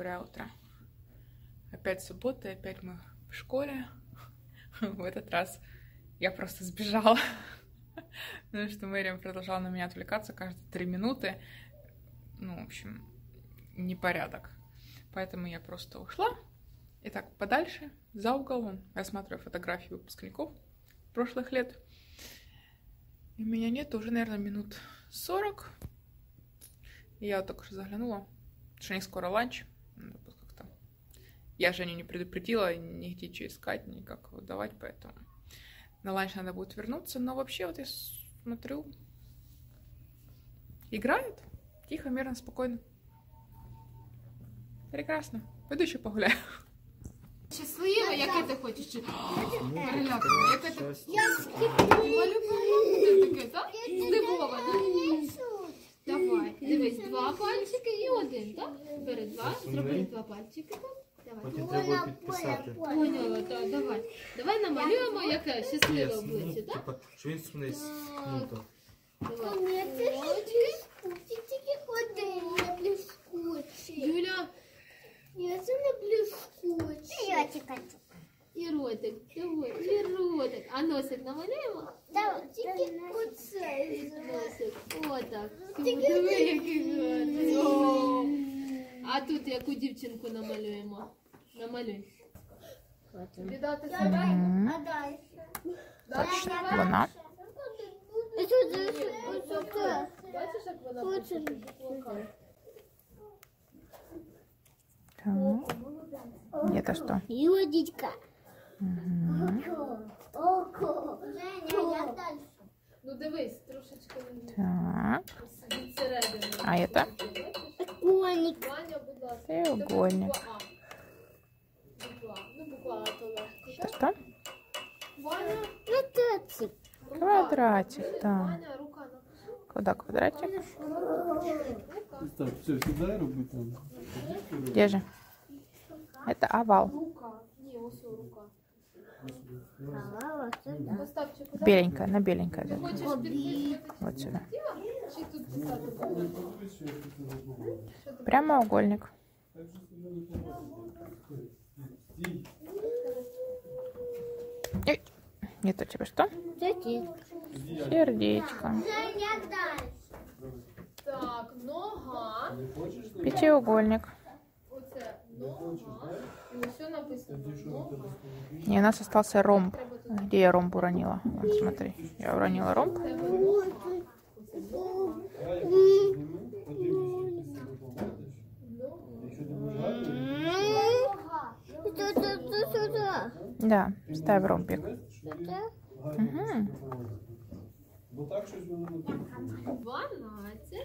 Доброе утро. Опять суббота, и опять мы в школе. В этот раз я просто сбежала, потому что Мэриам продолжала на меня отвлекаться каждые 3 минуты. Ну, в общем, непорядок. Поэтому я просто ушла. И так подальше, за угол, рассматриваю фотографии выпускников прошлых лет. И меня нет уже, наверное, минут 40. И я вот только что заглянула, что у них скоро ланч. Надо как-то... Я Женю не предупредила, нигде что искать, никак его давать, поэтому на ланч надо будет вернуться. Но вообще вот я смотрю, играют тихо, мирно, спокойно. Прекрасно. Пойду еще погуляю. Щаслива, яке ти хочеш? Перелякана, яке ти хочеш? Таке, так? Здивована. Давай, дивись, 2 пальчики і 1, так? Бери 2, зроби 2 пальчики, так? Давай. Потім треба підписати. Поняла, так, давай. Давай намалюємо, яке щасливе обличчя, так? Типа, що він вниз. Ну, так. Давай. Юля. Це не блискуче. І ротик, давай, і ротик. А носик намалюємо? Так, тільки оце. Носик, отак. Диви, який гарний. О! А тут яку дівчинку намалюємо? Намалюй. Віддати себе. А далі? Точно, вона. Бачиш, як вона хоче? Так. Это что? І водичка. Око. Женя, я далі. Ну дивись, трошечки Так. від середини. А это? Коник. Ваня, будь ласка. Треугольник. Буква А. Ну, буква А то легко. Это что? Ваня, Квадратик. рука. Квадратик, так. Ваня, рука напиши. Куда квадратик? Рука. Так, все, сюди роби там. Где же? Это овал. Рука. Ні, ось рука. Поставчик. Беленькая, на беленькая. Ти хочеш підписувати Вот сюда. чи тут писати? Прямоугольник. Эй, это тебе что? Сердечко. Женя, далі. Так, нога. Пятиугольник. Оце нога. І ось написано нога. И у нас остался ромб. Где я ромб уронила? Вот, смотри, я уронила ромб. Тебе нога. Оце нога. Сюди. Да, ставь ромбик. Угу. Бо так щось воно не 12.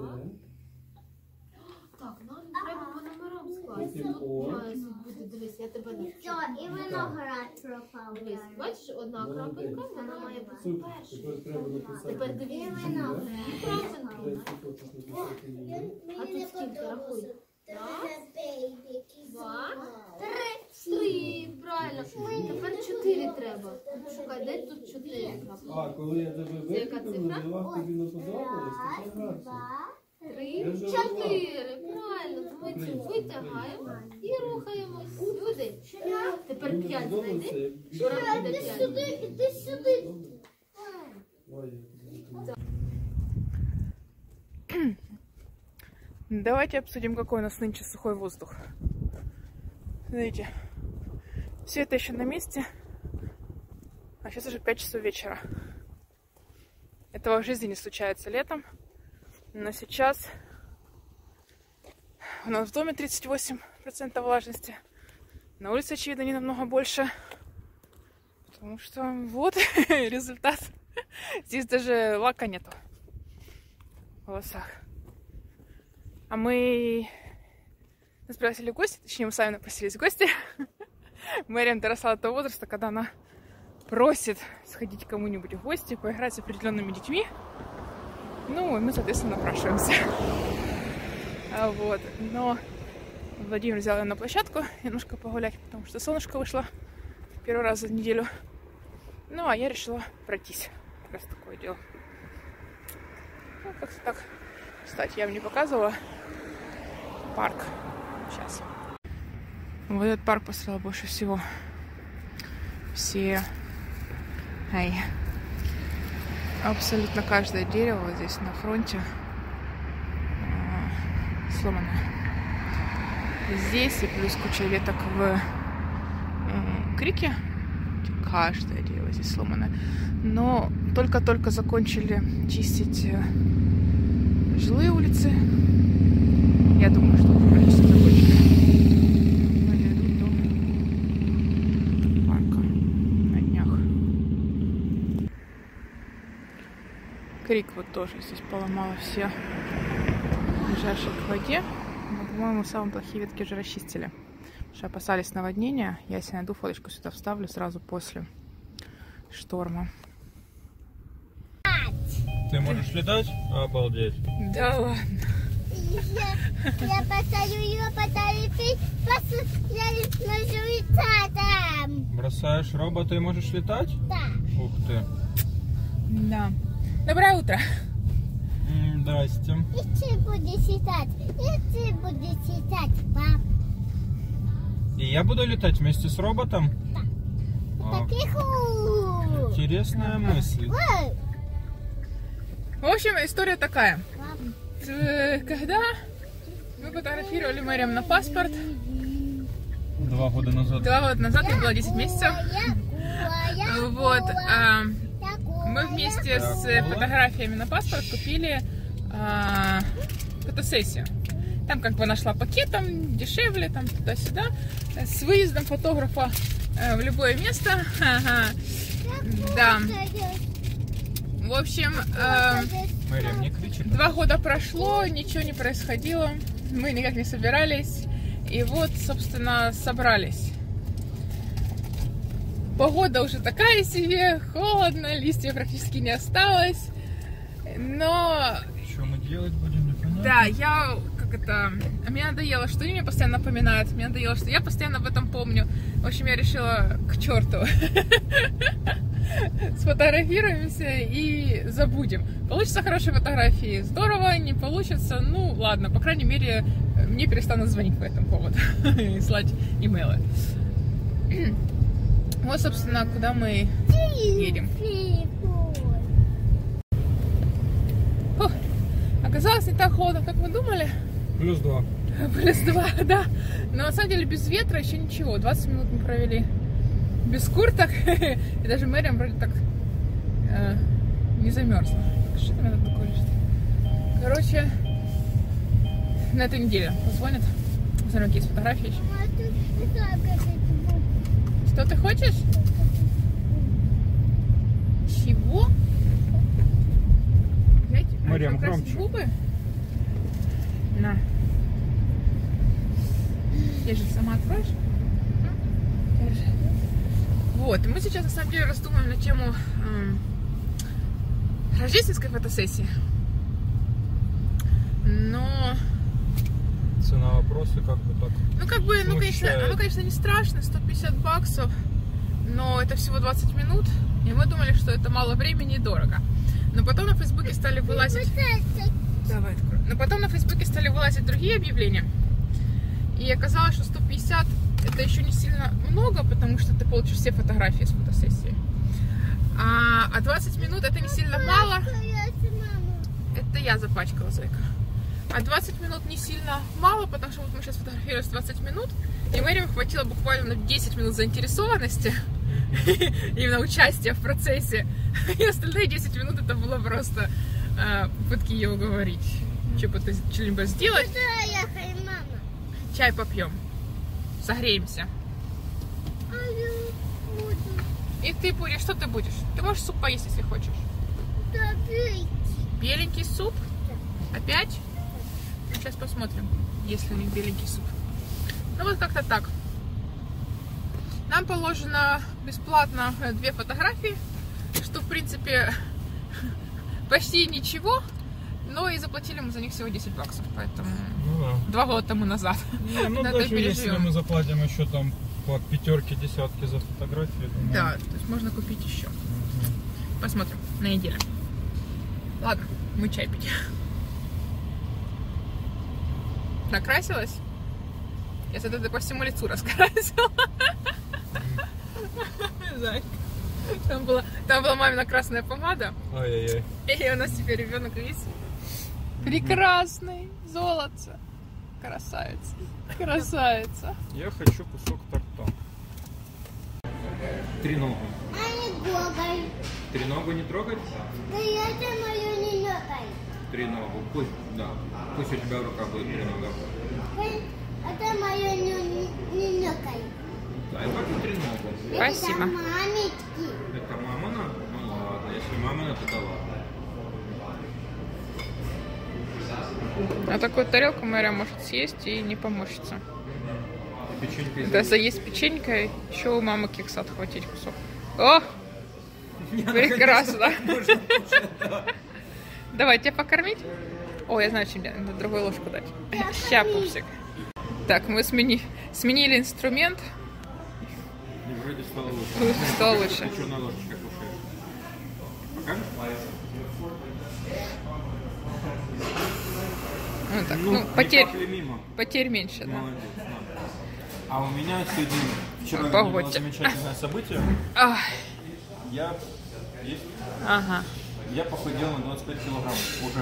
Так, нам треба по номерам скласти. Потім О. Має бути, дивись, я тебе навчу. Все, і виноград пропав. Дивись, бачиш, одна крапинка, вона має бути Супер. перша. Тепер треба написати. Тепер дивись, Виноград. крапинки. Ти хочеш написати. А тут скільки, рахуй? Раз, два, 3. Правильно. Тепер 4 треба. Шукай, де тут 4 крапинки? А, коли я тебе Це яка викликав, цифра? називав, тобі не подобалось, то це гарно. 3, 4. Правильно. Ми цю витягаємо і рухаємось сюди. Тепер 5 знайди. Порахуй до 5. Іди сюди. Давайте обсудим, какой у нас нынче сухой воздух. Смотрите, все это еще на месте, а сейчас уже 5 часов вечера. Этого в жизни не случается летом, но сейчас у нас в доме 38% влажности, на улице, очевидно, не намного больше, потому что вот результат. Здесь даже лака нету в волосах. А мы нас пригласили в гости, точнее, мы сами напросились в гости. Мэриам доросла до того возраста, когда она просит сходить к кому-нибудь в гости, поиграть с определенными детьми. Ну, и мы, соответственно, напрашиваемся. Вот. Но Владимир взял ее на площадку немножко погулять, потому что солнышко вышло первый раз за неделю. Ну, а я решила пройтись. Как раз такое дело. Ну, как-то так. Кстати, я вам не показывала парк. Сейчас. Вот этот парк построил больше всего. Все... Абсолютно каждое дерево вот здесь на фронте сломано. Здесь и плюс куча веток в Крике. Каждое дерево здесь сломано. Но только-только закончили чистить жилые улицы. Я думаю, что практически закончили. Подойдут до парка на днях. Крик вот тоже здесь поломала все ближайшие к воде. Но, по-моему, самые плохие ветки уже расчистили. Потому что опасались наводнения. Я, если найду, фоточку сюда вставлю сразу после шторма. Ты можешь летать? Обалдеть. Да ладно. Я поставлю ее фотографии, я смогу летать там. Бросаешь робота и можешь летать? Да. Ух ты. Да. Доброе утро. Здрасте. И ты будешь летать, пап. И я буду летать вместе с роботом? Да. О, Таких. интересная мысль. В общем, история такая. Пап. Когда мы фотографировали Мэриам на паспорт 2 года назад. 2 года назад, ей было 10 месяцев. Вот. Мы вместе с фотографиями на паспорт купили фотосессию. Там как бы нашла пакетом, дешевле, там туда-сюда, с выездом фотографа в любое место. Да. В общем, Мэриам, не кричи. 2 года прошло, ничего не происходило, мы никак не собирались. И вот, собственно, собрались. Погода уже такая себе, холодно, листьев практически не осталось. Но... Что мы делать будем, непонятно. Да, мне надоело, что они мне постоянно напоминают, мне надоело, что я постоянно об этом помню. В общем, я решила, к черту, сфотографируемся и забудем. Получится хорошие фотографии, здорово, не получится, ну ладно, по крайней мере, мне перестанут звонить по этому поводу и слать имейлы. Вот, собственно, куда мы едем. Фух, оказалось не так холодно, как мы думали. +2. +2, да. Но на самом деле без ветра еще ничего. 20 минут мы провели без курток. И даже Мэриам вроде так не замерзла. Что там это такое лежит? Короче, на этой неделе позвонят. Посмотрим, какие есть фотографии еще. Что ты хочешь? Чего? Мэриам, громче. Губы? На. Держи, сама откроешь? Держи. Вот, мы сейчас на самом деле раздумываем на тему рождественской фотосессии. Но... Цена вопроса как бы так. Ну, как бы, ну, конечно, не страшно, 150 баксов, но это всего 20 минут, и мы думали, что это мало времени и дорого. Но потом на Фейсбуке стали вылазить... Давай, открой. Но потом на Фейсбуке стали вылазить другие объявления, и оказалось, что 150 это еще не сильно много, потому что ты получишь все фотографии с фотосессии. А 20 минут это не сильно мало. Это я запачкала, зайка. А 20 минут не сильно мало, потому что вот мы сейчас фотографировались 20 минут, и Мэриам хватило буквально 10 минут заинтересованности, именно участия в процессе, и остальные 10 минут это было просто попытки ее уговорить, что-нибудь сделать. Чай попьем, согреемся. И ты будешь, что ты будешь? Ты можешь суп поесть, если хочешь. Беленький суп? Опять? Сейчас посмотрим, есть ли у них беленький суп. Ну вот как-то так. Нам положено бесплатно 2 фотографии, что в принципе почти ничего, но и заплатили мы за них всего 10 баксов, поэтому Ну да. 2 года тому назад. Ну Это даже если переживем. мы заплатим еще там по 5-ке, 10-ке за фотографии, думаю. Да, то есть можно купить еще. Посмотрим на неделю. Ладно, мы чай пить. Накрасилась? Я тогда по всему лицу раскрасила. Зайка. Там была мамина красная помада. Ай-яй-яй. И у нас теперь ребенок весь прекрасный, золотце. Красавица. Красавица. Я хочу кусок торта. Треногу. А не трогай. Треногу не трогать? Да я это мою не трогай. Треногу. Пусть, да. Пусть у тебя в руках будет тренога. Это мою не трогай. Да, я хочу треногу. Спасибо. Это мамечки. Это мамина? Ну ладно, если мамина, то да ладно. А такую тарелку Мэрия может съесть и не поморщится. Печенька Да, заесть печенькой, еще у мамы кекса отхватить кусок. О! Прекрасно! Давай, тебя покормить? О, я знаю, чем мне надо другую ложку дать. Ща, пупсик. Так, мы сменили инструмент. И вроде стало лучше. Стало лучше. Ты что на ложечках кушаешь? Покажешь? Ну, так, Ну, потерь, не пахли мимо. потерь меньше, да. Молодец. Да. А у меня сегодня, вчера было Погодьте. замечательное событие. Ах, ага. Я похудел на 25 килограмм уже.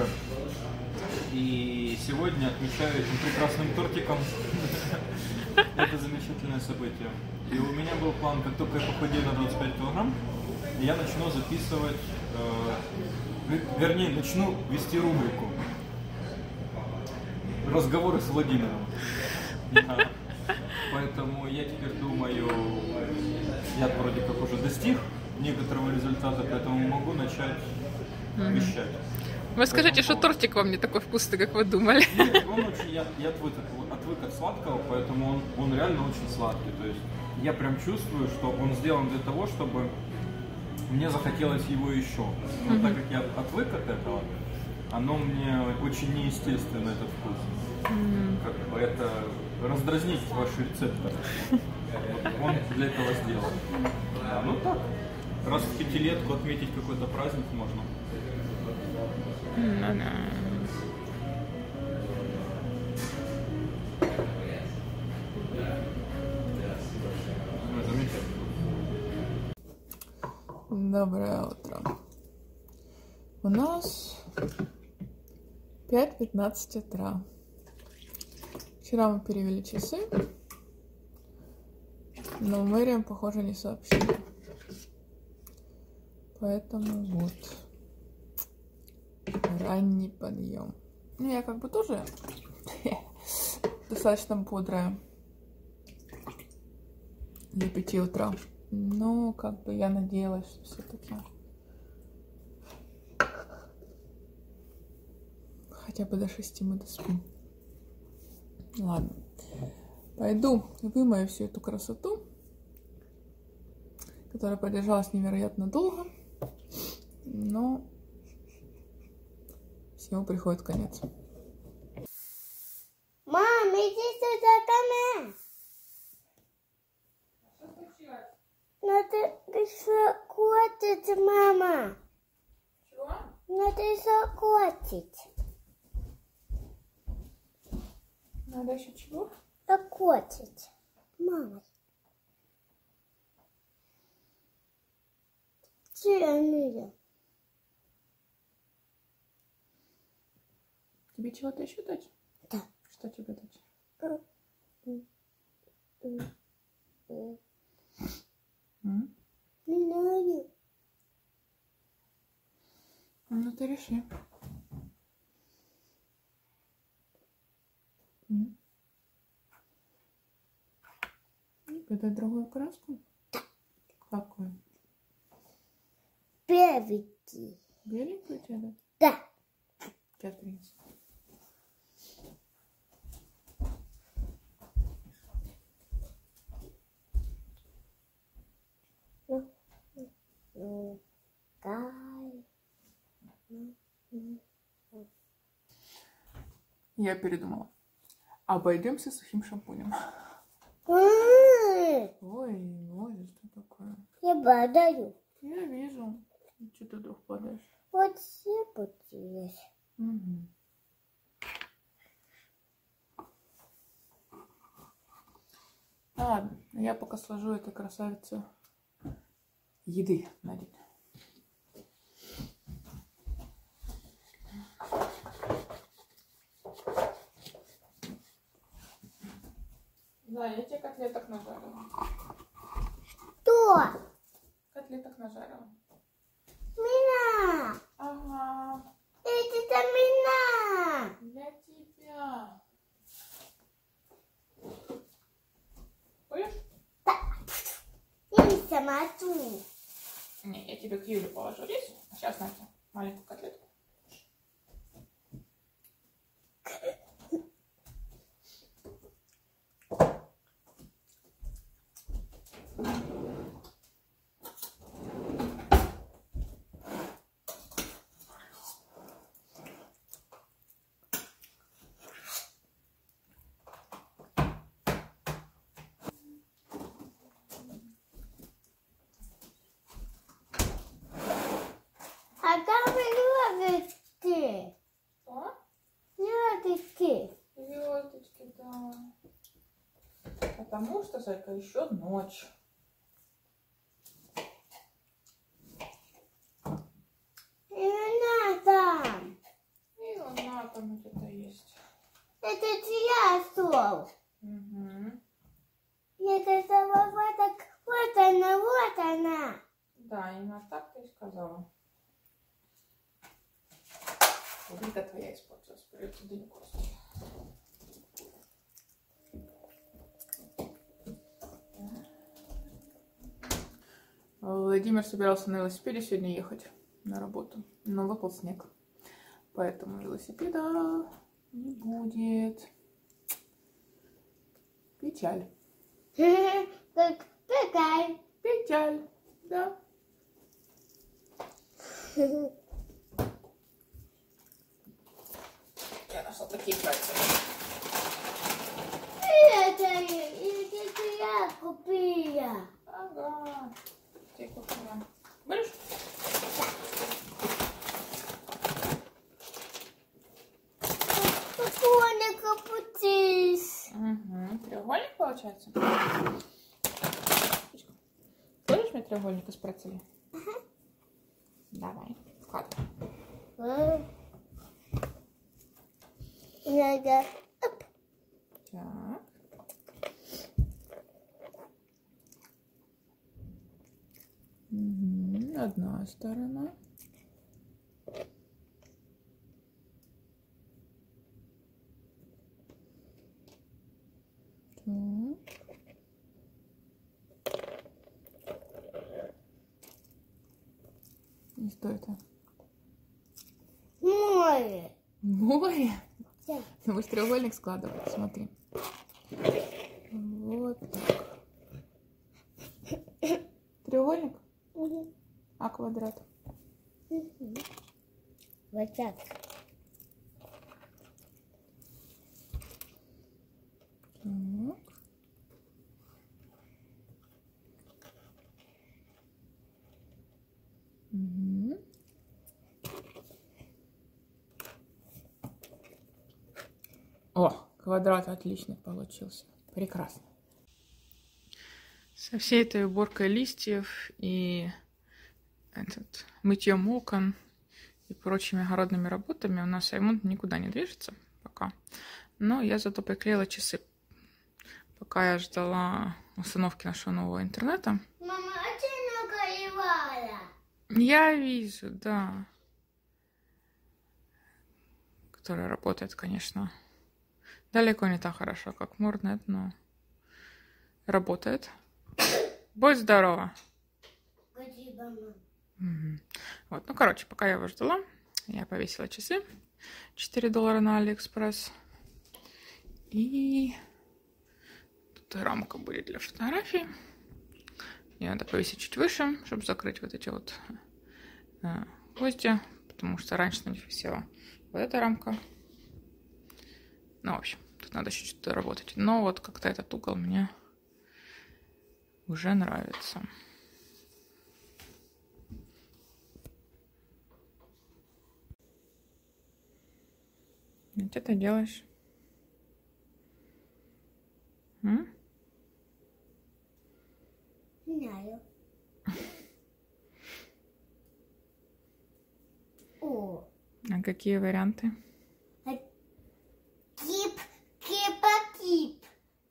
И сегодня отмечаю этим прекрасным тортиком это замечательное событие. И у меня был план, как только я похудею на 25 килограмм, я начну записывать, вернее, начну вести рубрику «Разговоры с Владимиром». Да. Поэтому я теперь думаю, я вроде как уже достиг некоторого результата, поэтому могу начать вещать. Вы скажите, что тортик вам не такой вкусный, как вы думали. Нет, он очень, я отвык от сладкого, поэтому он реально очень сладкий. То есть я прям чувствую, что он сделан для того, чтобы мне захотелось его еще. Но так как я отвык от этого, оно мне очень неестественно, этот вкус. Как бы это раздразнить ваши рецепторы. Вот он для этого сделан. Да, ну так, раз в пятилетку отметить какой-то праздник можно. Доброе утро. У нас 5:15 утра. Вчера мы перевели часы, но Мэриам, похоже, не сообщили. Поэтому вот ранний подъем. Ну, я как бы тоже достаточно бодрая для 5 утра. Но как бы я надеялась, что все-таки хотя бы до 6 мы доспим. Ладно. Пойду вымою всю эту красоту, которая продержалась невероятно долго, но всему приходит конец. Мам, иди сюда ко мне. Надо закотить, мама. Чего? Надо закотить. Надо еще чего? Закотить. Мама. Зеленые. Тебе чего-то еще дать? Да. Что тебе дать? Не знаю. Ну ты реши. Это другую краску? Какую? Беленький. Беленькую тебе дать? Да. Сейчас принесу. Я передумала. Обойдемся сухим шампунем. Ой, что такое? Я падаю. Я вижу. Что ты вдруг падаешь? Вот все потерялись. Угу. Ладно, я пока сложу этой красавице еды на день. Да, я тебе котлеток нажарила. Кто? Котлеток нажарила. Меня. Ага, Это меня. для тебя. Будешь? Я сама тут. Не, я тебе к Юле положу рис. Сейчас на тебе маленькую котлетку. А там звездочки. Что? Звездочки. Звездочки, да. Потому что, зайка, еще ночь. И она там. И она там где-то есть. Это чья стол? Угу. Это сама вот она, вот она. Да, именно так ты и сказала. Вика твоя испортилась, придется дым кости. Владимир собирался на велосипеде сегодня ехать на работу, но выпал снег. Поэтому велосипеда не будет. Печаль. Какая? Печаль, да. Я нашла такие пальцы. Это я купила. Ага. Ты купила. Будешь? Какой капутис? Угу. Треугольник получается? Хочешь мне треугольник из процеля? Давай, складывай. Надо. Так. Угу. Одна сторона. Так. И что это? Море. Море? Да. Ну, будешь треугольник складывать, смотри. Вот так. Треугольник? Мгм. А квадрат? Мгм. Вот так. Так. Угу. О, квадрат отлично получился. Прекрасно. Со всей этой уборкой листьев и мытьем окон и прочими огородными работами у нас ремонт никуда не движется пока. Но я зато приклеила часы. Пока я ждала установки нашего нового интернета. Мама, а ты нагоревала? Я вижу, да. Которая работает, конечно, далеко не так хорошо, как Морнет, но работает. Будь здорова. Спасибо, мама. Мгм. Вот, ну, короче, пока я его ждала, я повесила часы. $4 на Алиэкспресс. И тут рамка будет для фотографий. Ее надо повесить чуть выше, чтобы закрыть вот эти вот гвозди, потому что раньше на них висела вот эта рамка. Ну, в общем, тут надо еще что-то работать. Но вот как-то этот угол мне уже нравится. Что ты делаешь? М? О. А какие варианты? Кип, кипа-кип.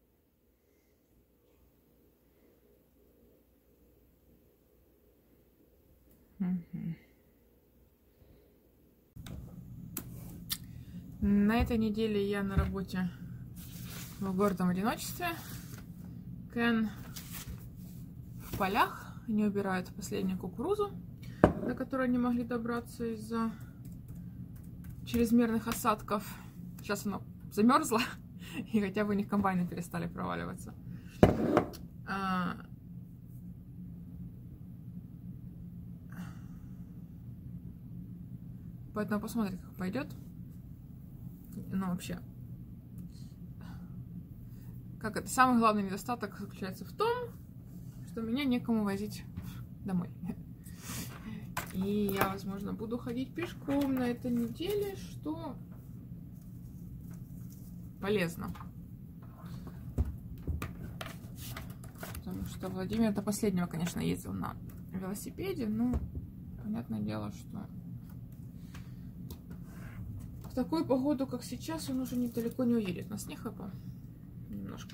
На этой неделе я на работе в гордом одиночестве. Кен в полях. Они убирают последнюю кукурузу, до которой не могли добраться из-за чрезмерных осадков. Сейчас она замерзла, и хотя бы у них комбайны перестали проваливаться. Поэтому посмотрим, как пойдет. Ну, вообще, как это? Самый главный недостаток заключается в том, что меня некому возить домой. И я, возможно, буду ходить пешком на этой неделе, что полезно. Потому что Владимир до последнего, конечно, ездил на велосипеде, но понятное дело, что в такую погоду, как сейчас, он уже недалеко не уедет. На снег выпал немножко.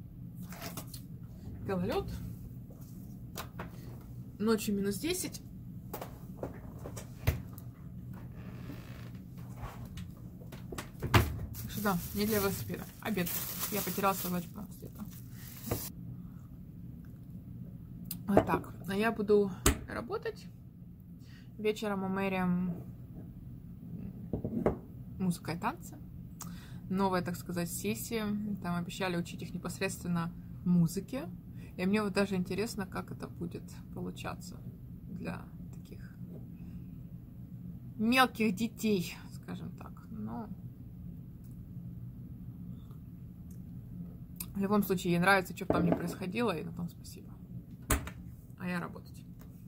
Гололед. Ночью минус 10. Так что да, не для велосипеда. Обед. Я потеряла свою лодку где-то. Вот так. А я буду работать. Вечером у Мэри музыка и танцы. Новая, так сказать, сессия. Там обещали учить их непосредственно музыке. И мне вот даже интересно, как это будет получаться для таких мелких детей, скажем так. Но в любом случае ей нравится, что бы там ни происходило, и на том спасибо. А я работать.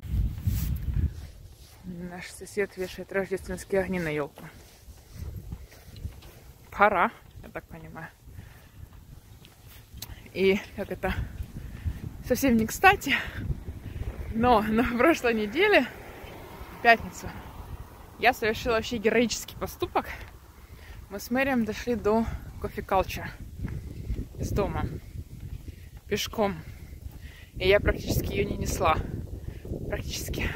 Наш сосед вешает рождественские огни на елку. Пора, я так понимаю. И как это совсем не кстати, но на прошлой неделе, в пятницу, я совершила вообще героический поступок. Мы с Мэрием дошли до Coffee Culture из дома пешком. И я практически ее не несла. Практически.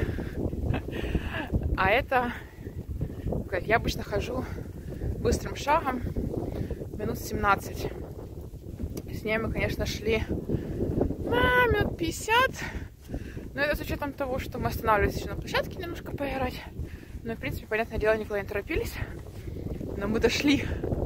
А это, как я обычно хожу быстрым шагом, минут 17. С ней мы, конечно, шли минут 50. Но это с учетом того, что мы останавливались еще на площадке немножко поиграть. Но, в принципе, понятное дело, никуда не торопились. Но мы дошли.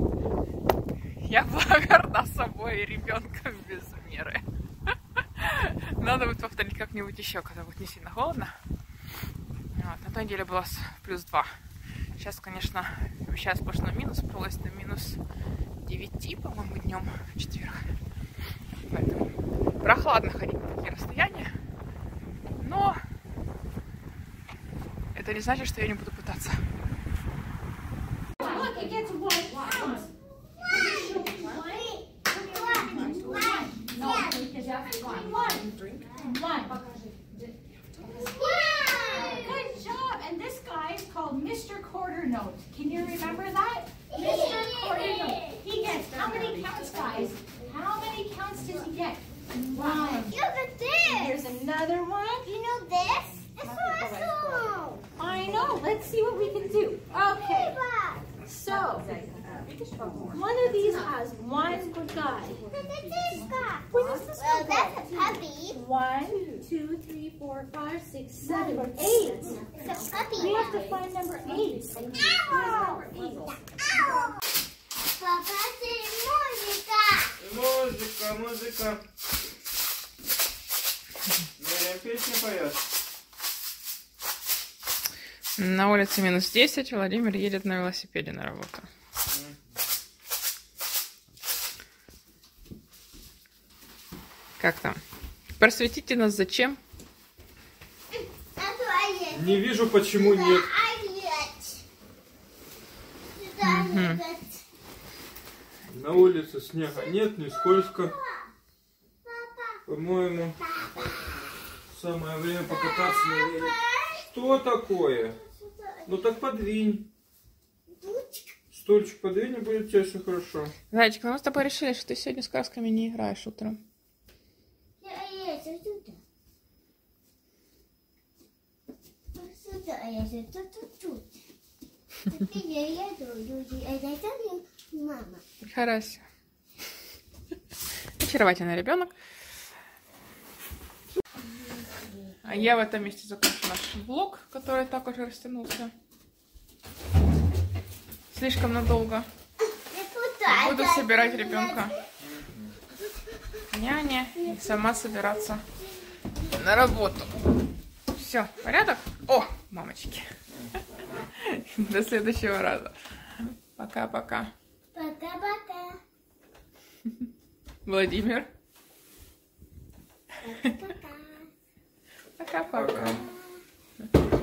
Я была горда собой и ребенком без меры. Надо будет повторить как-нибудь еще, когда будет не сильно холодно. Вот. На той неделе было плюс 2. Сейчас, конечно, обещаю сплошной минус. Пролазь на минус 9, по-моему, днем в четверг. Поэтому прохладно ходить на такие расстояния. Но это не значит, что я не буду пытаться. Good job. And this guy is called Mr. Quarter Note. Can you remember that? Mr. Quarter Note. He gets how many counts, guys? How many counts does he get? 1. Look at this. Here's another one. You know this? It's awesome. I know. Let's see what we can do. Okay. So, one of these has one guy. Where does this Well, one that's go? a puppy. 1, 2, 3, 4, 5, 6, 7, 8. It's a puppy. We have to find number 8. Where's number 8? Папа, ты музыка. Музыка. Мэри песню поет. На улице минус 10. Владимир едет на велосипеде на работу. Как там? Просветите нас, зачем? Не вижу, почему нет. На улице снега нет, не скользко. По-моему, самое время покататься на велике. Что такое? Ну так подвинь. Стульчик подвинь, и будет тебе все хорошо. Зайчик, ну мы с тобой решили, что ты сегодня с красками не играешь утром. Мама. Хорошо. Очаровательный ребенок. А я в этом месте закончу наш влог, который так уже растянулся. Слишком надолго. Буду собирать ребенка. Няня и сама собираться на работу. Все, порядок? О, мамочки. До следующего раза. Пока-пока. Пока-пока. Владимир. Пока-пока. Пока-пока.